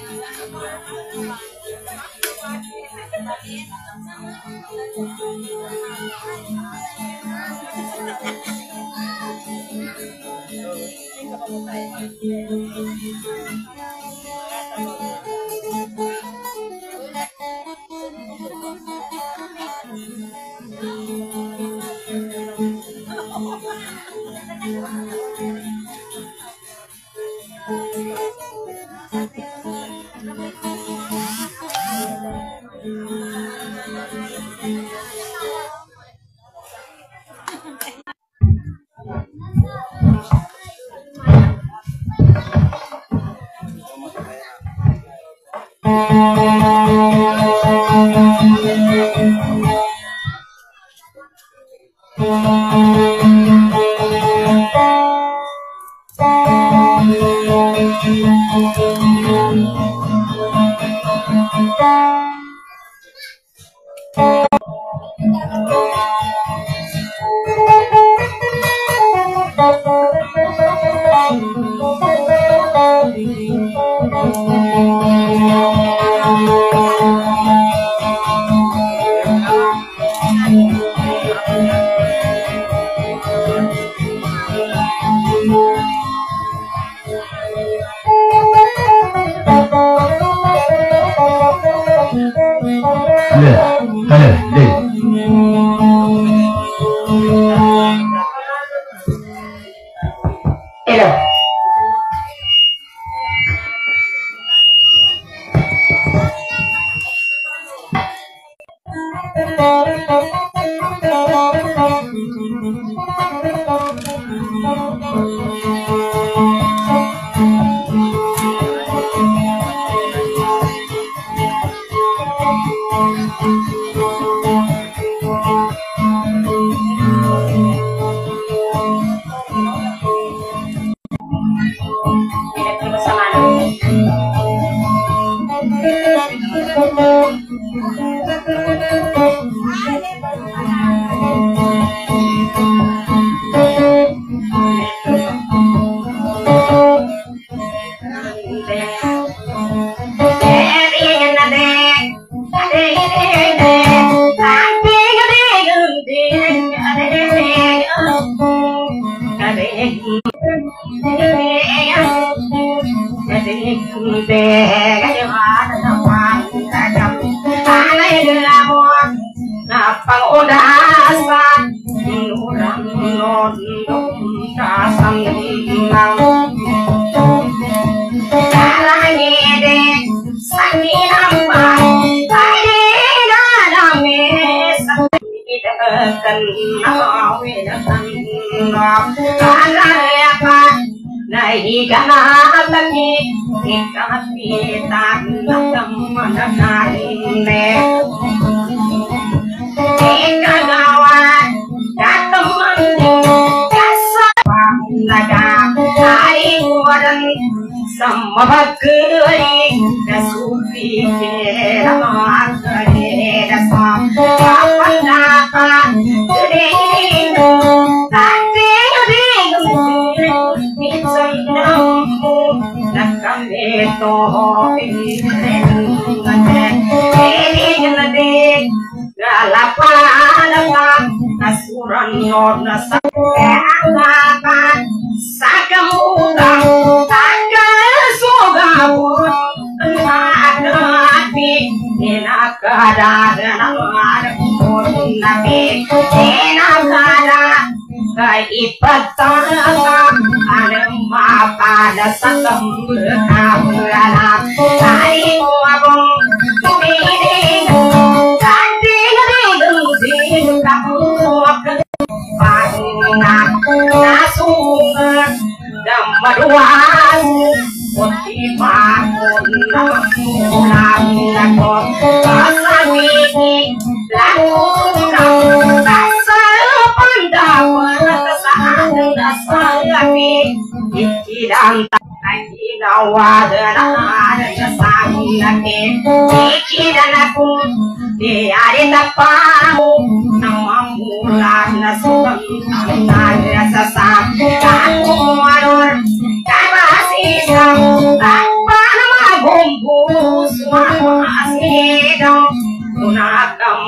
Bumbu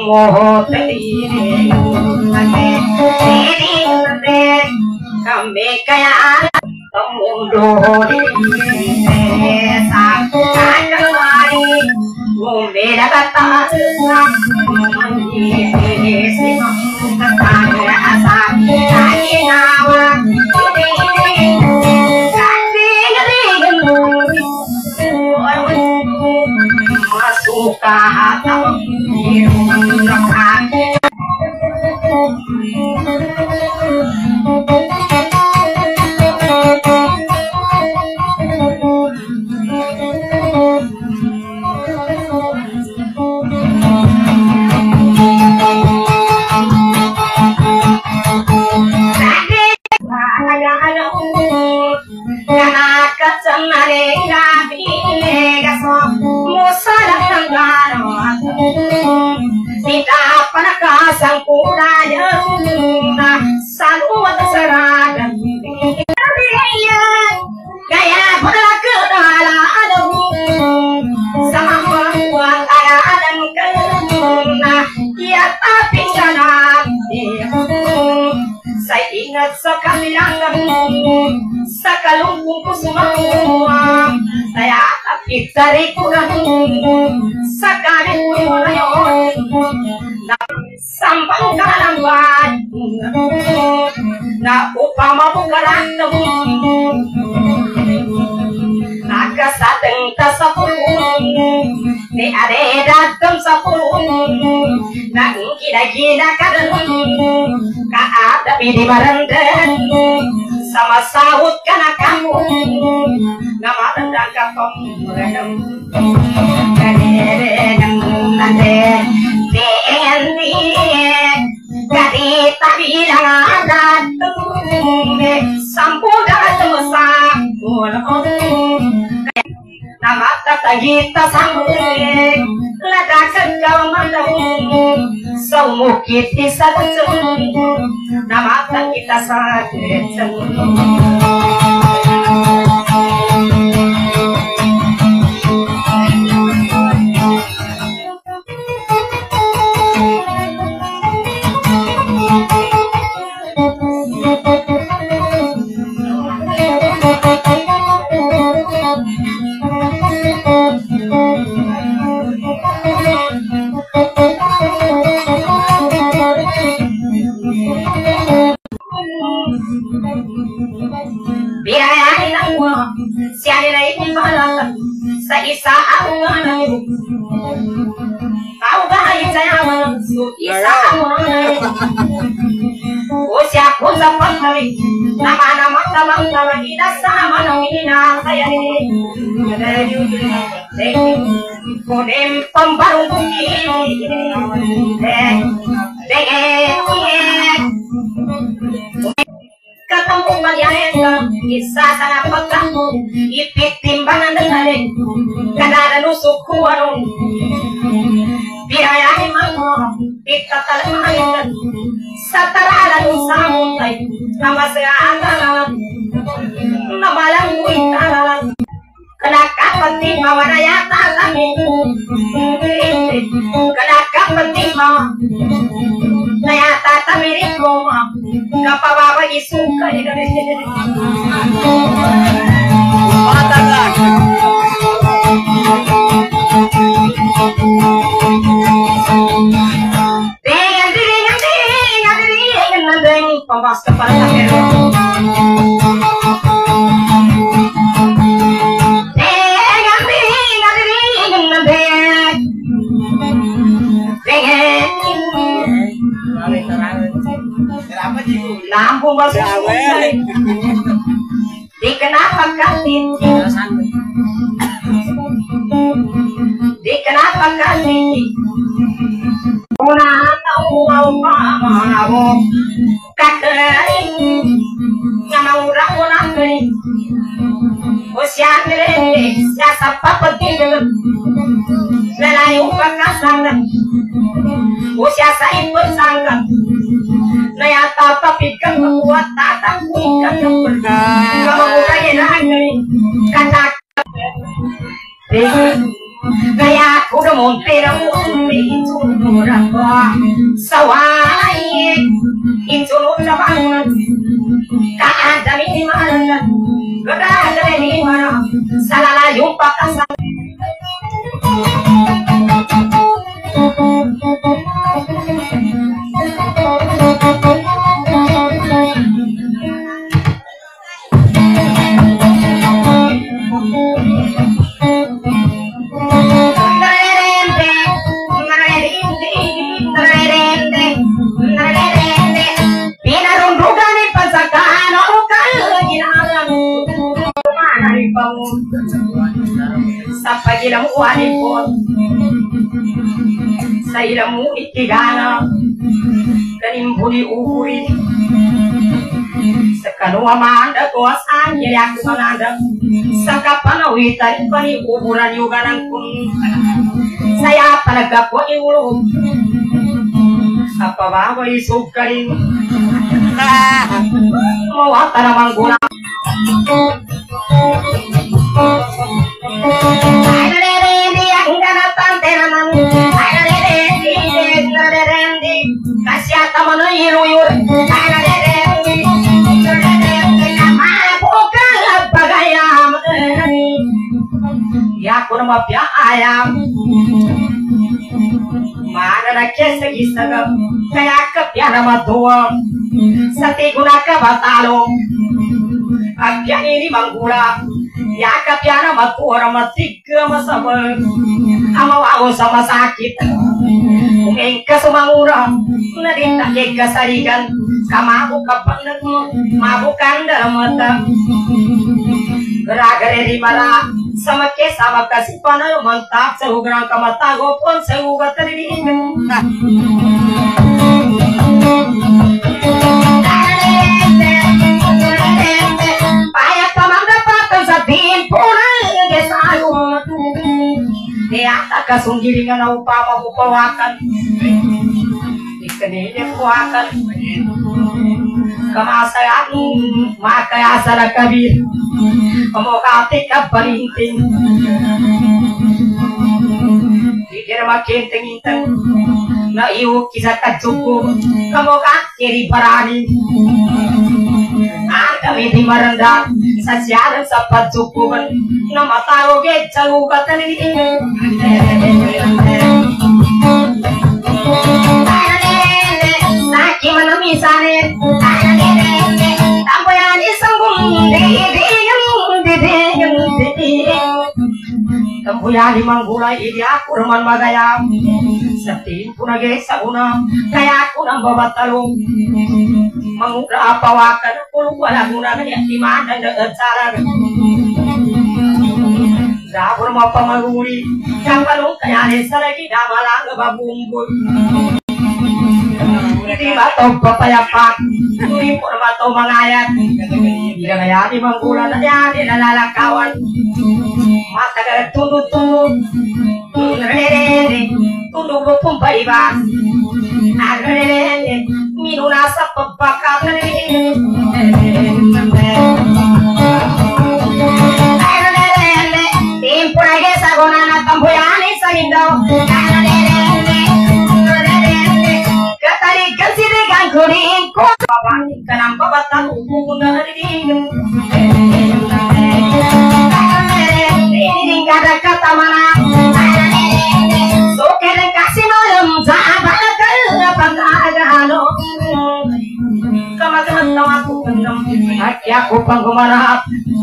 moho tadi kambe kaya tomundo satu kali ngombe kata masuk ke hati sang kudanya selalu terserah gaya pada kedala sama perempuan ada kena ya tapi jangan saya ingat sekali sekalungku semua saya tapi dari kurang sekali sampang kalamban na upama bukaran naga sateng tasapun ni ade datam sapun na kira-kira kadan ka ada di maranden sama sahut kana kamu nama tendang kapong redem Gadi tapi jangan datang sampu datang sambul nama kata kita sambul ledakan kau mandang semua kita satu nama kata kita satu siapa lagi malam saya awal kau baik saya masuk isa siapa zaman kali nama kita sama namina saya kodem pembaru ketemu bagian bisa sangat pegang ipit timbangan dengan kadang nusuk kuarung biaya imam kita kalemahan satara lalu sampai nama seantara nama lalu itara kena kapati mawaraya kami kena kapati ma saya tata mirip rumah ngapa bawa isuka di dengan pembahas kepala Lampung masuk dikenapa kasih dikenapa kasih una tahu mau kakek ngamau rakuna kering usia mere siapa penting lelai upakasan usia saya bersangka naya tata pikir kuat tata kuikan kalau bukannya lagi kata gaya udah montir itu orang tua sawai insulun na bangunan kaadami di mana gede di mana salala yung pakasan sa pagilang uwanipon sa ilang mo itigana kanimbuli uri sa kanuamanda ko asan yayak mananda sa kapanawitan pani uburan yuganan kun saya panagkapo iulo apa bawa isukarin mawata namang guna ya kurma pya ayam mana nakya sagisaga kaya kapya nama tua sati guna ka batalo apya ini manggula ya kapya nama tua nama tiga masabal amawago sama sakit engka sumangura nadita keka sarigan kamabu kapanat mo mabukan dalam mata geragare di mara sama ke sama kasih panah mantap sehugrang kamata gopon sehuga tadi payah tamang dapatan sa timpunan desayo Niata kasunggiringan na upama bupawakan ikanili puwakan kamasayan makayasa na kabir kamukati ka parinting dikira makinting-intang na iwok kisa kadsuko kamukati riparani ang kami di maranda sa siyaran sa pagsukuman na matawag sa ugatan ni Saki manamisanin tambayan isang tambuyan limang gulay idi ako naman magayam sa tiin ko nagay sa una kaya ako nang babatalong mangura pawakan ako wala muna kaya timanda na salag Dabur mo pamaguri yang palong kaya ni sa lagi damalang babumboy di bato papayapak di pormato mangayat bila kaya di manggulan na yan di nalalakawan matagal tundot-tundot tundot mo pong baiba minuna sa pagpakat timpurage sa guna na tambuyani sa hindaw katalikan sinigang kuring ko babalik ka ng babatang ubungan na rin kada kata mana so kene kasih malam zabalakal pagagano kamagan aku kendam hati aku panggumarap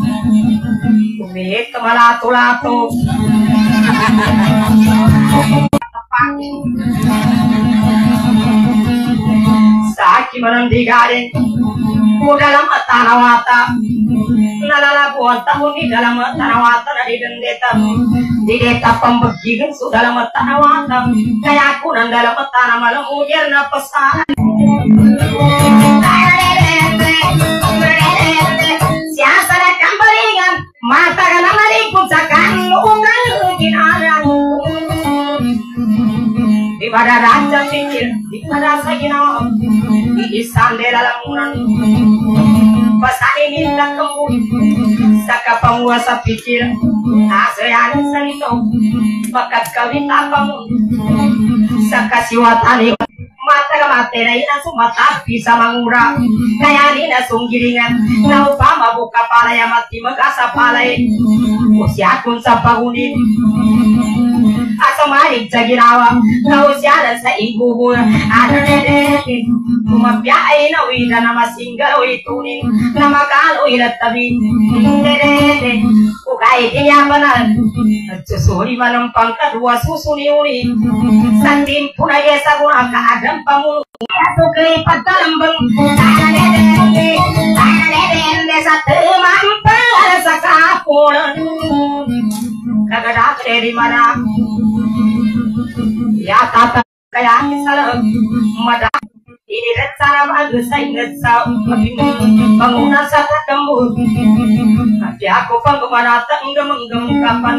umit malatu-latu saki menandigarin ku dalam tanawata nalalabuan tahun di dalam tanawata di deta pembegigan su dalam tanawata kayak aku dan dalam tanah malam ujar na pesan siasa na kambalingan mata ka na marikot sa kanungan ginarang di pada raja pikir di pada sa ginawa di isang delalamunan pasal ini tak kembung saka penguasa pikir asayan sanito bakat kawin tapang saka siwatani mata na ina sumata bisa mangura kaya ni na sunggiringan na upama buka pala ya mati magasa palay usya kun sa pagunin asamarik jagirawa na usya na sa ibuhur ano nede kumapyay na wida na masinggal itunin na makalo ilatabi nede ukay tiyabanan at susuri manampang kadua susuni-uni sandim punay sa guna kaadam pamu sukri pagkalambang tanganede sa temang sa kapunan kagadak dari mana ya tata kaya salam mada ini rencana bagus saya ingat bangunan sa katambu tapi aku panggemar tenggem kapan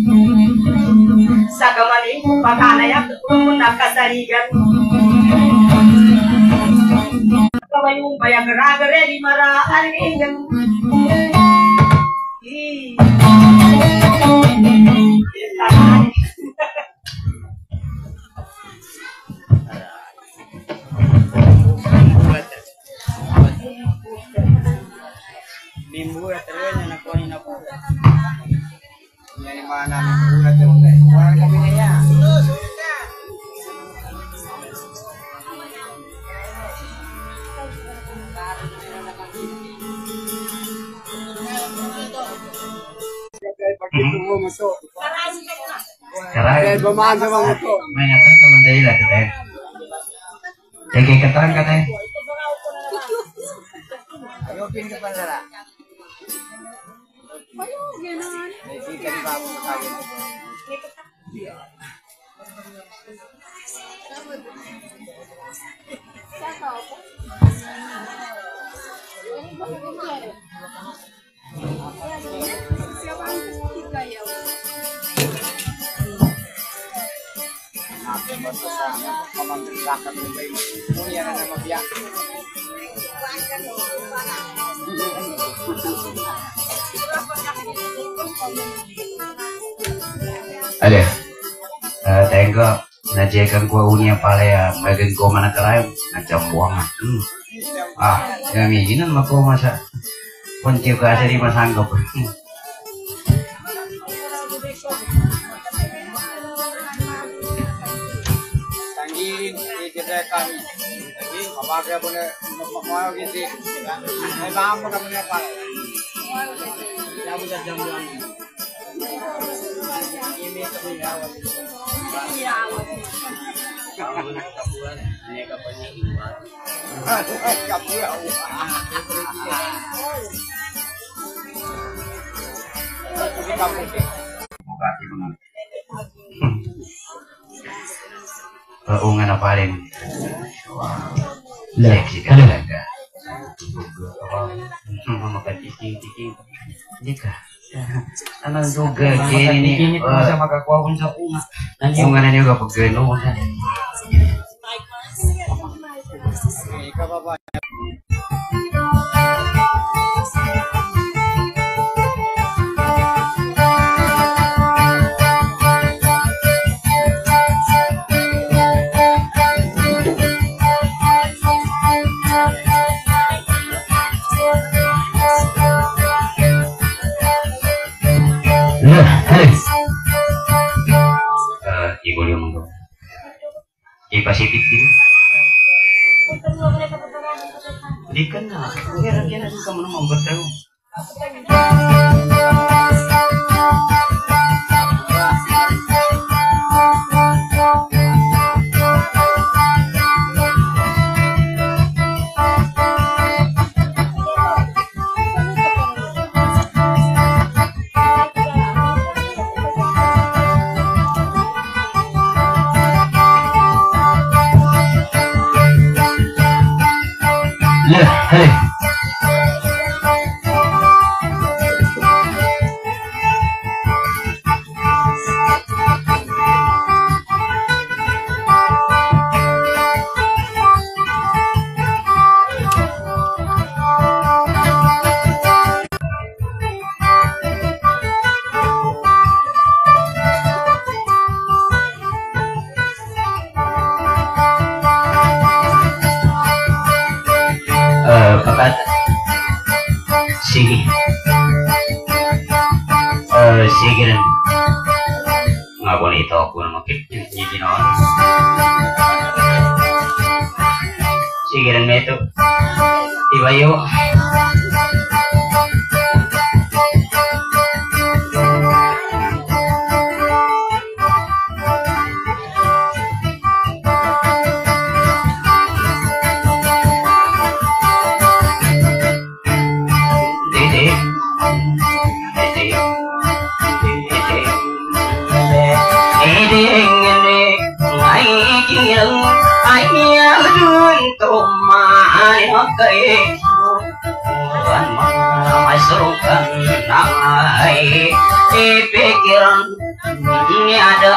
sagamani pagana ya ketemu nakasarigan kamayong bayang ragare di mara aringin Mimura terus na kuha na po. Yan mana mimura terus. Wala kami na ya. Karena bermain sama moto. mainnya kan teman dari lah katanya. Kayak keteran katanya. Ayo pin ke bandara. Ayo genan. Jadi kan babu kali. Ada. Tengok najekan gua unia palea bagian gua mana kerai macam buangan. Yang ini mah kau masa kunci kasih di mas anggap. Tanggin di kedai kami. Tanggin apa dia boleh mau gitu. Saya paham apa punya apa. Ya bisa jam bulan. Ini kebiasaan. Kalau nak kapuan, ini kapuannya iwan. Kapuan. Ini kapuan. Buka di mana? Ungan apa lain? Leksi kan ada. Mama kecil. Nikah. Ano juga kini Masa makakuha ko sa unga. ungan na juga pagkano kan. Ikaw ba ba? Ibu dia monggo. Di Pasifik ini. Di kana, kira-kira suka mana bertahu. Sige. Sige rin. Nga bonito ako na makikita noon. Sige rin, Meto. Iba yun. Masukkan namai pikiran ini ada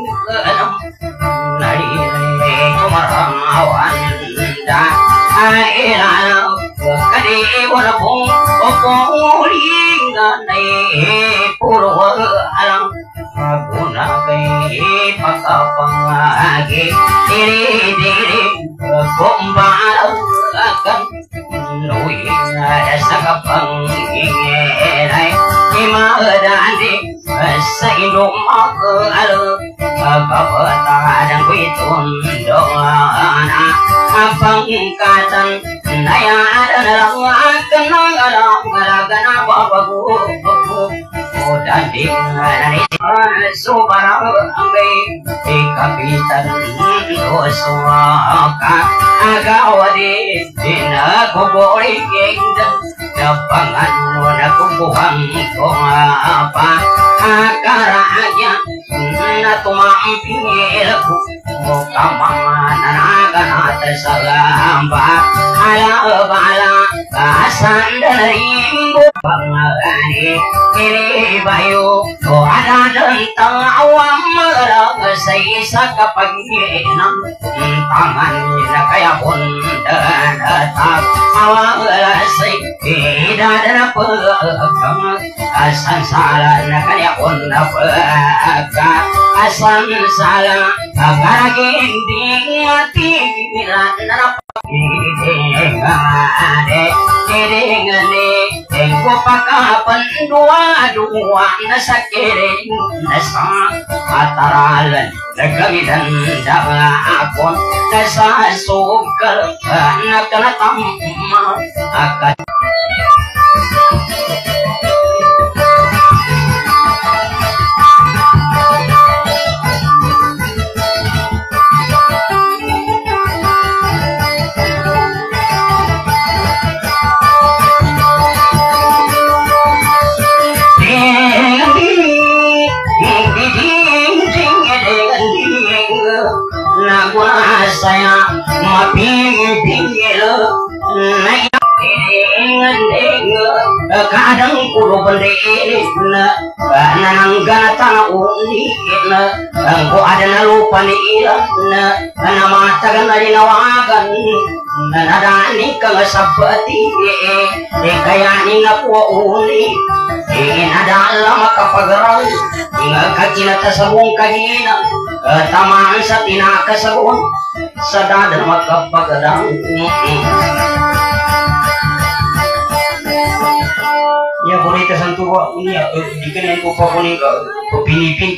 dari kumarang awan dan air kadi walaupun opoling dan purwa alam guna kai pakapangagi diri kumbal akan Nui ada sakapang ingerai imadandi sainu makal kapatan kuitun doana apang katan naya ada dalam kenang alam gana babagu dandi nani subara ambe kapitan dosuaka agawadi dina kubori gengdan dapangan na kubuhang ko apa akaranya na tumampil ko kamamanagan at salamba ala bala kasan daring pangani kini bayu ko ada tentang awam merag sa isa kapag ginang tangan na kaya pundan atap awang lasay tidak ada pegang asan salah na kaya pundan pegang asan salah agar gending mati bilan na ade ngane engko pakapan dua nasa kering nasa ataralan nagamitan daga akon nasa sukal nakalatam akat saya mapimpinggil naik kadang kudu beli nang gata unik ko ada na lupa ni na mata kan dari nawagan na ni kang sabati kaya ni na po unik ada lama kapagarang kakinata sabong kagina tamaan sa tinakasabon sa dadan makapagadang ya bonita santuwa unya dikanan ko pa kuning ka pinipin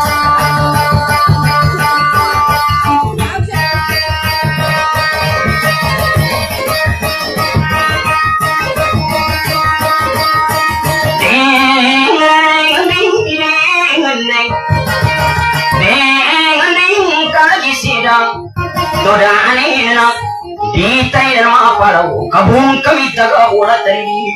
Doda aneh nak ditai dalam apa lau kabung kami jaga ulat dari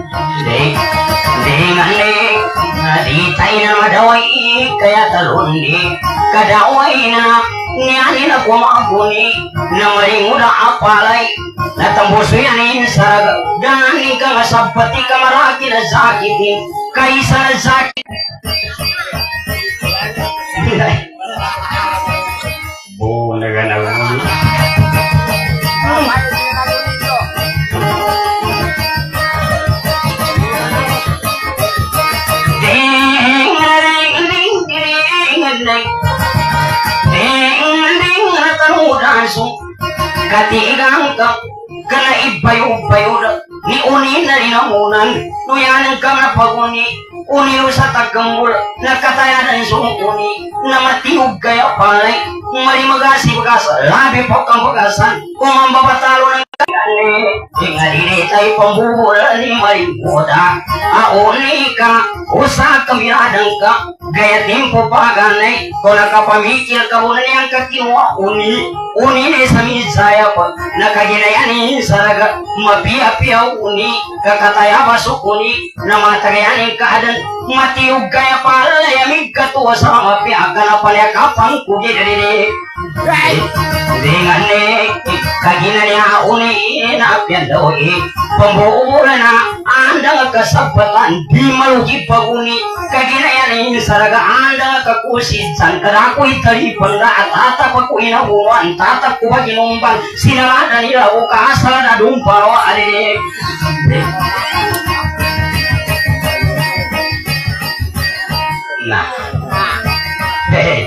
dengan ditai dalam dawai kayak talundi kadawai na nyani na kumabuni namari muda apalai na tambosu yanin saraga dani ka sabati kamaraki na sakiti kaisa na sakit naga katigang ka kana ibayo-bayo ni uni na rinamunan nuyan ka na paguni uni usa tagambul nakatayanan sung uni na matihog kaya palay mali magasi bagasa labi po kang bagasan kung ang babatalo ng kagani tingali tayo pambubul ni mali muda auni ka usa kamiradang ka gaya tempo paganay kung nakapamikil ka muna niyang kakiwa uni ni sa misaya pa nakaginayani saraga mapiya-piya uni kakataya basok uni na matagayanin kaadan matiyog kaya pala yamig katuwa sa mapiya ka na palyakapang kugi dari dengan ne kaginanya uni na piandoi pembuulan na anda kasabatan di malugi paguni kaginayanin saraga anda kakusisan karakoy tari pangga tata ko inabuan tata ko ginumbang sinarada nila o kaasala na dumparo alire nah hey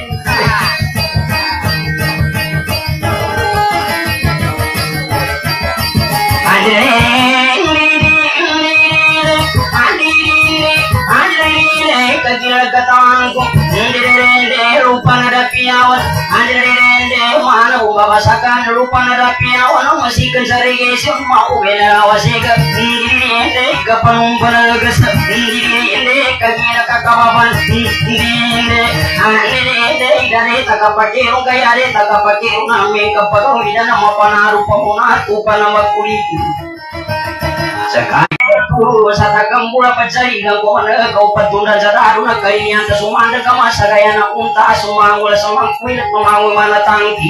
kagilagatangko rupa nada piawan andrende mana ubabasakan rupa nada piawan masikan sarigesi mau benawasika ndinde kapanumpan gesa ndinde kagila kakababan ndinde andinde idane takapakero kayare takapakero name kaparo idana mapanaru pamuna tupana makuliti sekali puru sata kambula pacari ganggu mana kau patunda jadaru na kainian tasumanda kama sagaya na unta sumangul samangkuil pemangul mana tangki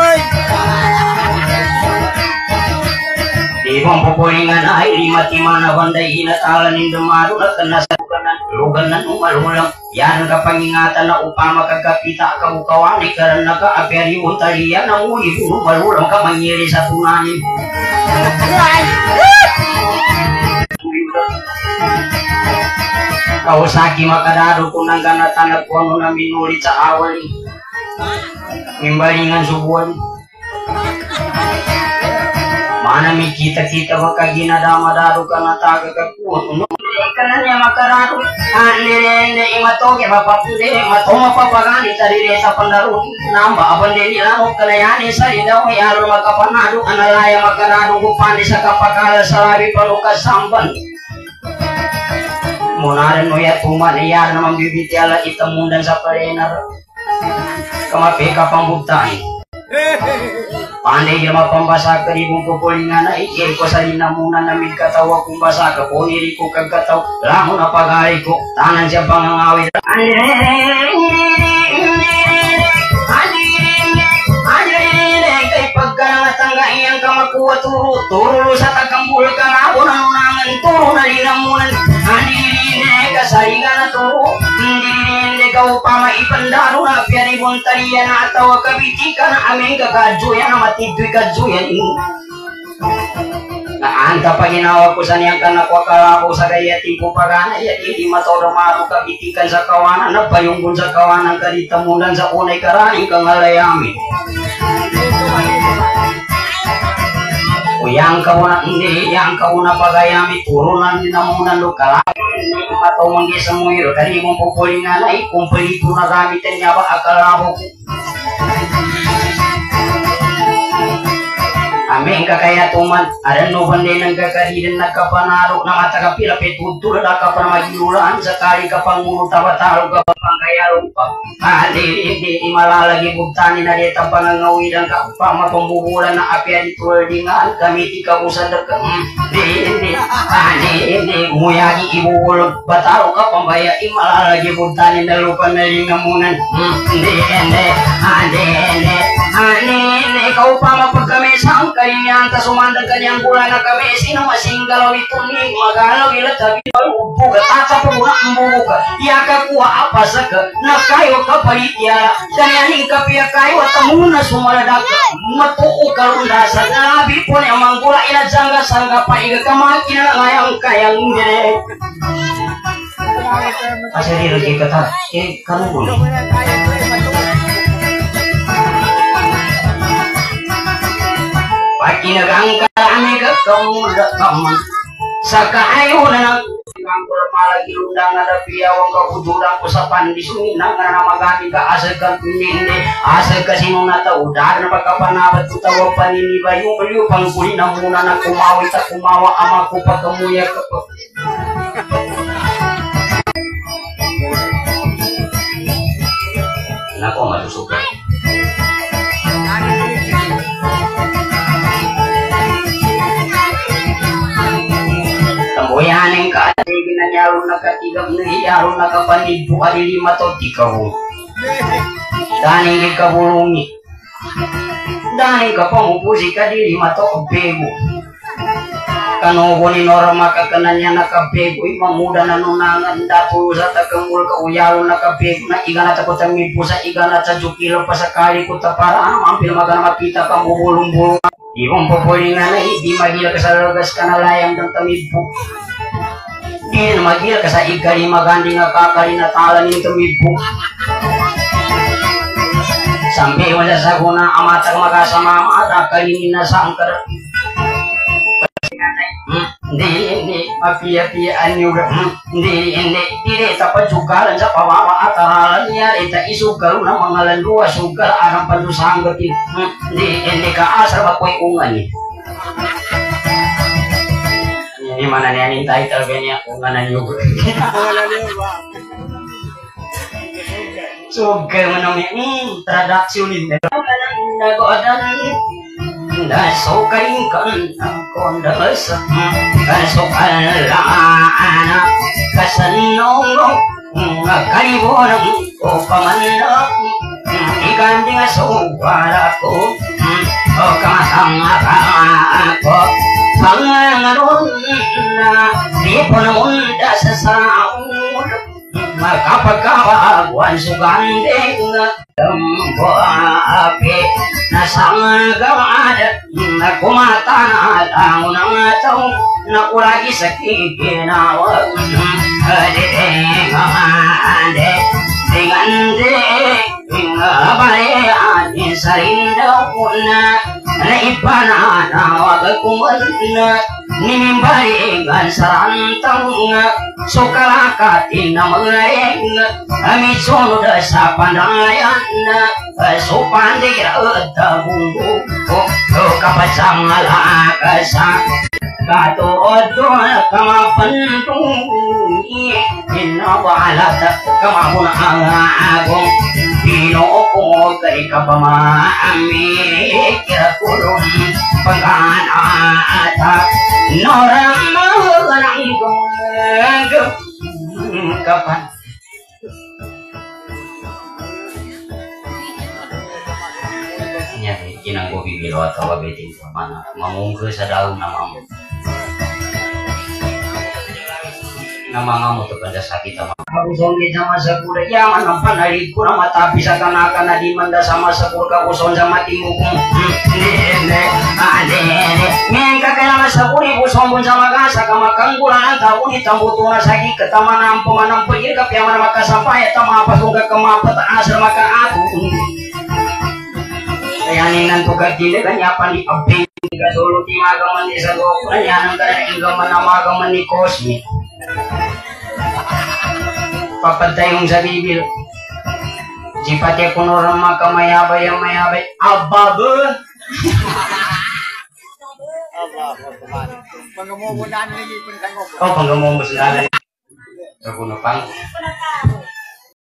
di pempopolingan air di mati mana bandai ina talan indemaru na kena sarukanan luganan umalulang yan kapangingatan na upama kagapita kabukawani karena ka aperi untarian na uli puro malulang ka manyiri sa tunani kau saki makadaro kunang gana tanah kuano na minuli sa awali mimbalingan subuan mana mi kita makagina dama daro kana taga kakuan kananya makararo andirende imatoge bapapude matoma papagani tarire sa pandaru namba abande nilano kalayani sa idaw yaro makapanado analaya makararo gupandi sa kapakala sa labi panukas samban munaran no ya tuman iyar na mambibiti ala itamundan sa parenar kamapi ka pambuktaan pandai jama pambasa karibong pupulingan na ikir ko sa linamunan namin katawa kung basa ka po niri ko kagkataw lamon na pagari ko tanan siya pangangawit kay pagkanatangga iyang kamakuha turo sa tagambul ka na unang-unangan turo na linamunan kasarigan na turo hindi ka upama ipandaro na piyari bontariya na atawa kabitika na aming kakajuyan na matidoy kajuyan naanta pa ginawa ko sa niyang kanakwa kalako sa gaya tipo pagana ya hindi matodo maro kabitikan sa kawanan na payunggun sa kawanan karitamunan sa unay karaning kangalayami yang kauna hindi yang kauna pagayami turunan dinamunan lokal atau manggi semuiro dari mong pupulingan ay kumpulito na gamitin niya ba akal rabok aming kakaya tuman ada no bande ng kakaridan nagkapanaro na matagapila petutur na kapamagilulaan sakali kapanguno tabatalo kapangkaya lupa hindi malalagi bugtani na deta pangangawidan ka pamapambubulan na apya di tuwardingan kami tikabusan deka hindi umuyagi ibulog batalo ka pambaya malalagi bugtani na lupa na lingamunan hindi ikaw pa mapagkamisang kanyang tasumandang kanyang bulan na kami sino masinggalaw ito ni magalaw ilat sabi buga tatsa po muna ang buga iyaka kuha apa sa ka na kayo kapalit yara kanyaning kapiya kayo at muna sumaladak matuo karundasa nabi po niya manggula ilat sangga pa iga kamakin na ngayang kayang dire asali lagi kata kamu boleh Pagkinagangka kami kakamuda kaman Sakayo na ng kangkul malagi undang ada piawang kabudurang usapan di suni nang kana magani ka asal kan pininde asal kasino na ta udar na pagkapanabat ko tawa panini bayu beliau pangkuli na muna na kumawi ta kumawa amaku pagkamuya ka nako matusuka Boyaning ka ginanyaro na katigam na iyaro na kapanibu ali 5 to tikaw. Daning ikabulungi. Daning ka pamupusi ka di 5 to bego. Kanogo ni norma ka kananya na kabego imamuda na nunangan datu sa takangul ka uyaro na kabego na igana ta ko tamipu sa igana ta jukilo pa sakali ko ta para mampir magana makita ka bulung-bulung. Ibang populing na di magila ka sa lugas ka na layang ng tamipu. Di na magila ka sa ikali maganding nga kakali na talan yung tamipu. Sampai wala sa kuna amatang makasama mata kalinin na sa angkar. Hindi, mapia-piaan nyo hindi, tapat sugalan sa pawawa at aralan niya, ita isugal na mga landua, sugal, arang panusanggatin, hindi ka asal makoy ungan eh. Ini mana niya ni title niya unganan nyo. Sugal mo namin, traduksyonin na. Nagodan Nasukain kan kondas Kasukalaan Kasanong Kalibonang ko pamanap Ikan di suara ko Kamatang ako Pangaron na Di po namunda sa saud Makapagkawaguan sugandeng Tempo api Nasangagawad Nakumata na lang ng taong Nakulagi sa kikinawag Dingande Balian Sarindaw na Naipananawag kumana Nimimbalingan sa rantang Sukalakatin na magaling Amitsunod sa pandayan Supandira at tabunggo Kapasang alakasa Katuod doon kamapantungi Inawalat kamahunang agong Pinoko kay kapamamik Kulong pag-anata Norang mahalang kong kapan Kinang ko bibilo at kawabitin sa mana Mamungko sa daon na mamu Na mga mo to pada sakit ama Kausongin sama sekura Yaman ang panalig ko na matapi sa kanaka na di manda sama sekura Kausong sa mati mo kung Ngayon kakailangan sa kuri Kusong pun sa magasa Kamakanggulan ang taon Itambuto na sa kikataman ang pumanang pagir Kapiyaman na makasampay At mapasong kakamapataan sa makaato Kayanin ng tugatili kanyapan ni Abing Kasuluti magaman ni sa Goku Nanyanang ka na ingaman na magaman ni Cosmic Papatayong sa bibil Jipate kuno rama ka mayabay ang mayabay Ababa Panggamumunan lagi pun tangok. Oh panggamumunan Sa kuno pang